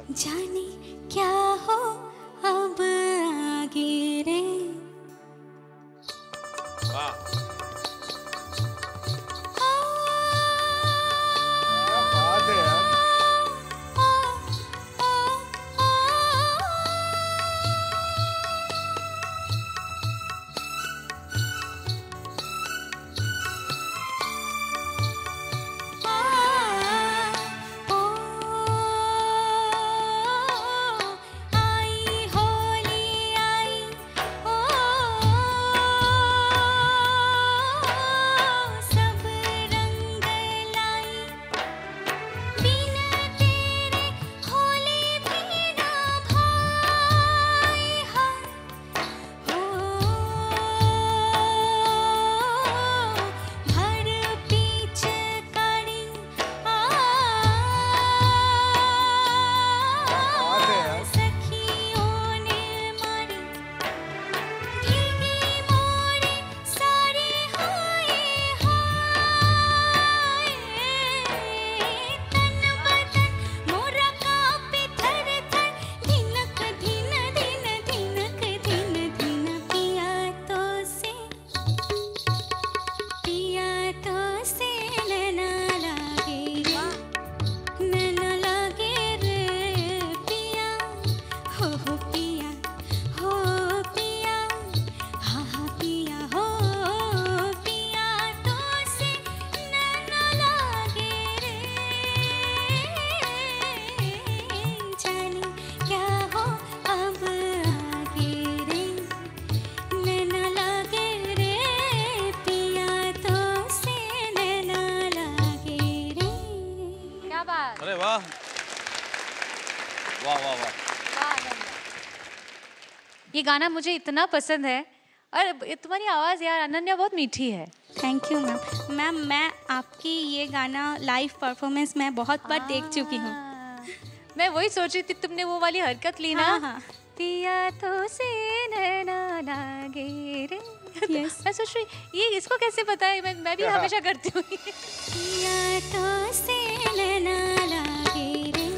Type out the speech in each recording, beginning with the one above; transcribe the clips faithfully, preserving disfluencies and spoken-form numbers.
जाने क्या हो अब आगे रे। वाह ये गाना मुझे इतना पसंद है और तुम्हारी आवाज़ यार अनन्या बहुत मीठी है। Thank you ma'am. मैम मैं आपकी ये गाना लाइव परफॉर्मेंस में बहुत बार देख चुकी हूँ। मैं वही सोच रही थी, तुमने वो वाली हरकत ली ना। हाँ, हाँ। पिया तो से नैना लागे रे। yes. मैं सोच रही ये इसको कैसे पता है, मैं मैं भी हमेशा करती हूँ। पिया तो से नैना लागे रे,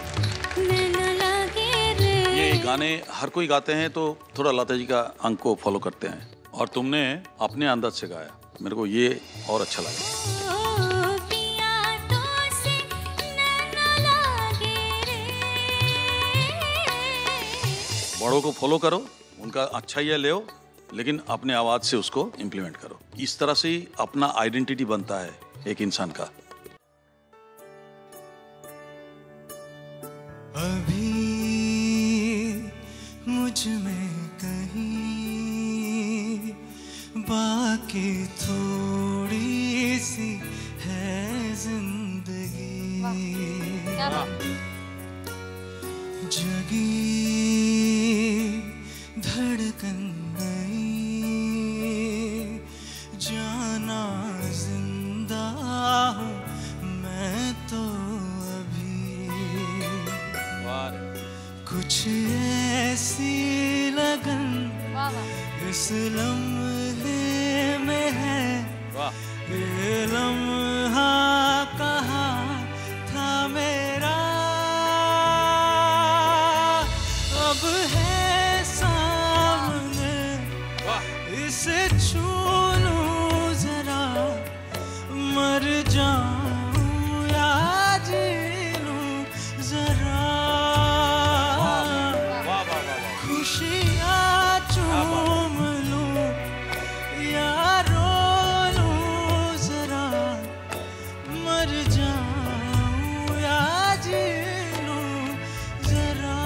नैना लागे रे। ये गाने हर कोई गाते हैं तो थोड़ा लता जी का अंक को फॉलो करते हैं, और तुमने अपने अंदाज से गाया, मेरे को ये और अच्छा लगा। बड़ों को फॉलो करो, उनका अच्छा ही ले, लेकिन अपने आवाज से उसको इम्प्लीमेंट करो। इस तरह से ही अपना आइडेंटिटी बनता है एक इंसान का। अभी मुझ में कहीं बाकी थोड़ी सी है जिंदगी, जगी धड़कन नहीं, जाना जिंदा हूँ मैं तो अभी। कुछ ऐसी लगन इस लम्हे में है, ये लम्हा कहाँ था मेरा, अब है सामने, इसे छू लूं जरा, मर जाऊं या जी लूं जरा, खुशियाँ चूम लूं या रो लूं जरा, मर जाऊं या जी लूं जरा।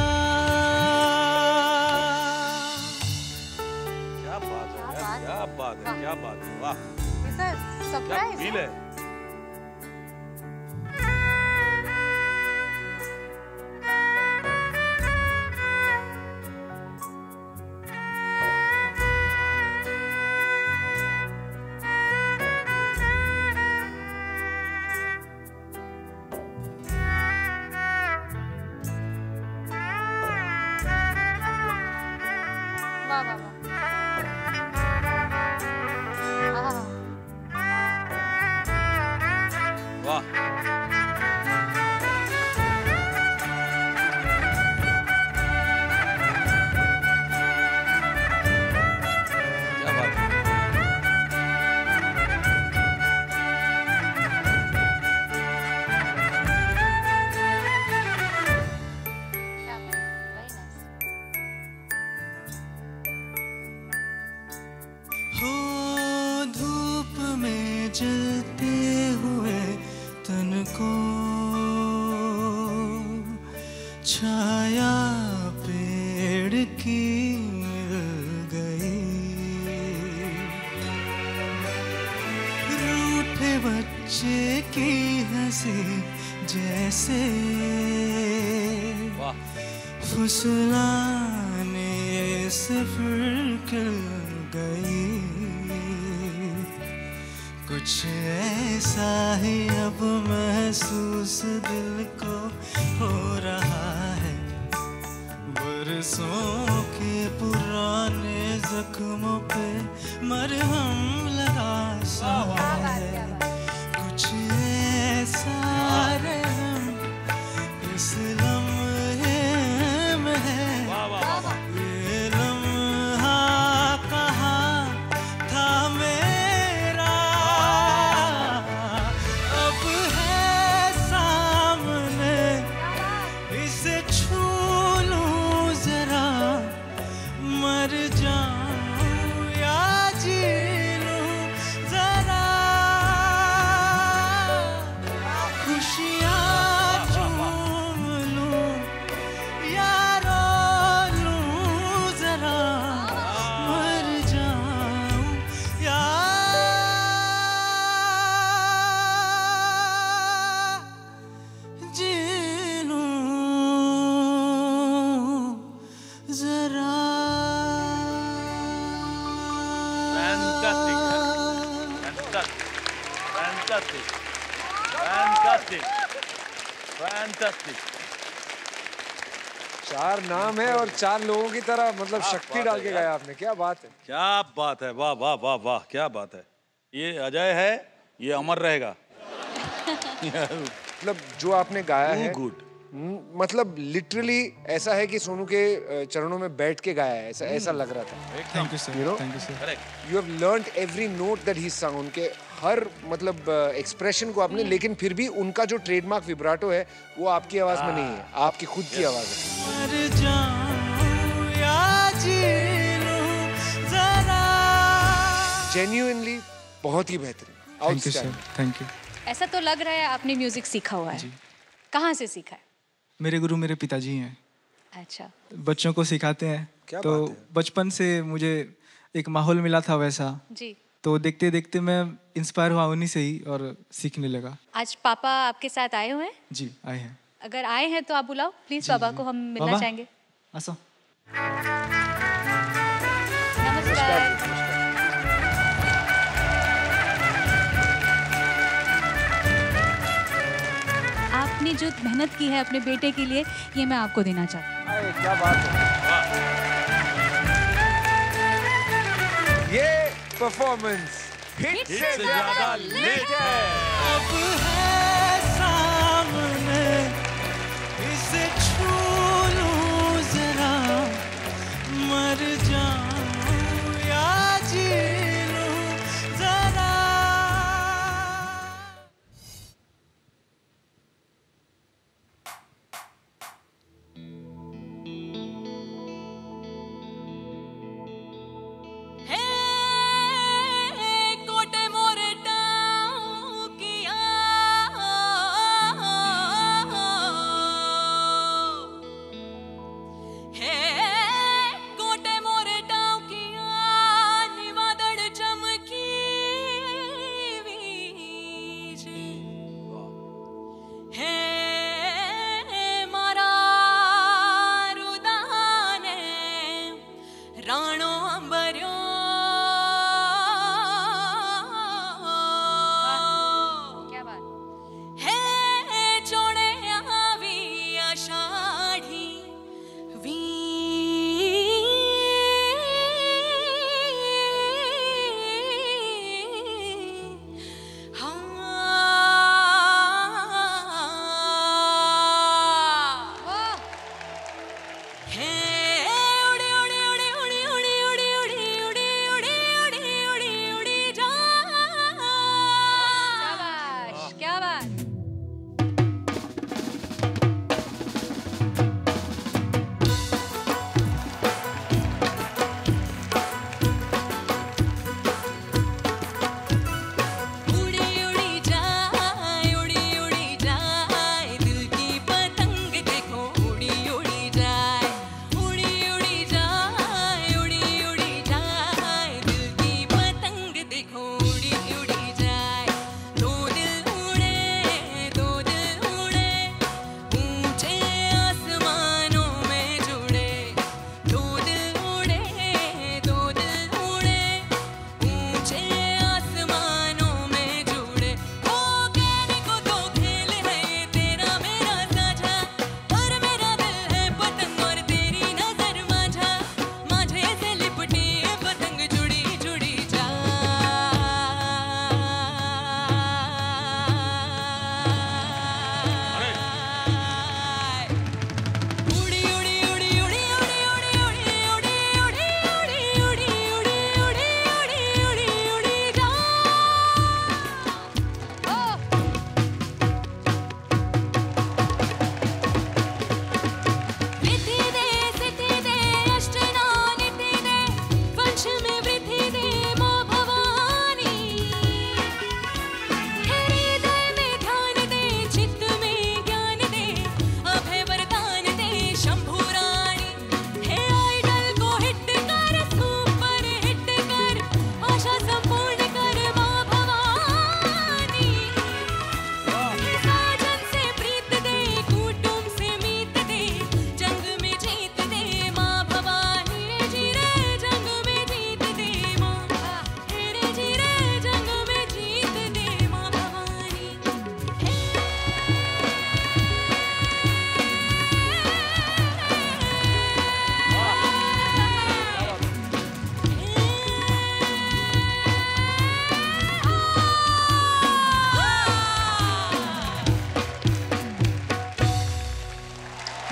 क्या बात है, क्या बात है, क्या बात है, वाह! सरप्राइज फील है। वाह वाह वाह। वाह! की मिल गई, रूठे बच्चे की हंसी जैसे फुसलाने से फिर खिल गई। कुछ ऐसा ही अब महसूस दिल को हो रहा है, बरसों के पुराने जख्मों पे मरहम लगा सा है। कुछ ऐसा रहम इस लम्हे में है, ये लम्हा कहाँ था मेरा, अब है सामने इसे छू लूं जरा, मर जाऊं या जी लूं जरा, खुशियाँ चूम लूं या रो लूं जरा, मर जाऊं या जी लूं जरा। Fantastic, fantastic, fantastic, fantastic, fantastic. चार नाम है और चार लोगों की तरह मतलब शक्ति डाल के गाया आपने, क्या बात है। क्या बात है, वाह वाह वाह वाह, क्या बात है। ये अजय है, ये अमर रहेगा। मतलब जो आपने गाया है गुड, हम्म, मतलब लिटरली ऐसा है कि सोनू के अ, चरणों में बैठ के गाया है, ऐसा ऐसा लग रहा था। Thank you sir, You know? Thank you sir. Correct. You have learned every note that he sung, उनके हर मतलब एक्सप्रेशन को आपने, लेकिन फिर भी उनका जो ट्रेडमार्क विब्राटो है वो आपकी आवाज में नहीं है, आपकी खुद की आवाज है। मर जाऊं या जी लूं जरा। जेन्युइनली बहुत ही बेहतरीन, thank you sir, outstanding. Thank you. ऐसा तो लग रहा है आपने म्यूजिक सीखा हुआ है। कहाँ से सीखा है? मेरे गुरु मेरे पिताजी हैं, अच्छा, बच्चों को सिखाते हैं। क्या तो बात है। बचपन से मुझे एक माहौल मिला था वैसा, जी। तो देखते देखते मैं इंस्पायर हुआ उन्हीं से ही और सीखने लगा। आज पापा आपके साथ आए हुए हैं? जी आए हैं। अगर आए हैं तो आप बुलाओ प्लीज, पापा को हम मिलना बाबा, चाहेंगे। आसो। नमस्कार। आपने जो मेहनत की है अपने बेटे के लिए, ये मैं आपको देना चाहती हूँ। अरे, क्या बात है। ये परफॉर्मेंस हिट से ज्यादा लेट है। अब है सामने इसे छू लूं जरा, मर जाऊं या जी लूं जरा। हे कोटे मोरे टाऊ किया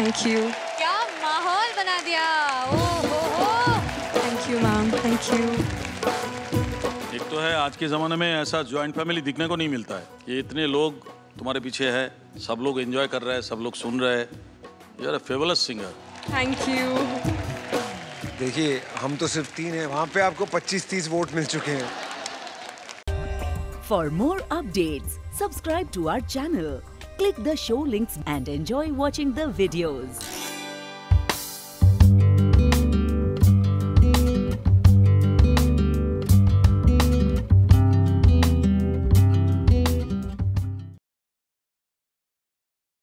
थैंक यू क्या माहौल बना दिया। ओ हो हो। Thank you ma'am, thank you. एक तो है आज के ज़माने में ऐसा जॉइंट फैमिली दिखने को नहीं मिलता है कि इतने लोग तुम्हारे पीछे है, सब लोग एंजॉय कर रहे हैं, सब लोग सुन रहे हैं। You are a fabulous singer. Thank you. देखिए हम तो सिर्फ तीन हैं, वहाँ पे आपको पच्चीस तीस वोट मिल चुके हैं। For more updates, subscribe to our channel, click the show links and enjoy watching the videos.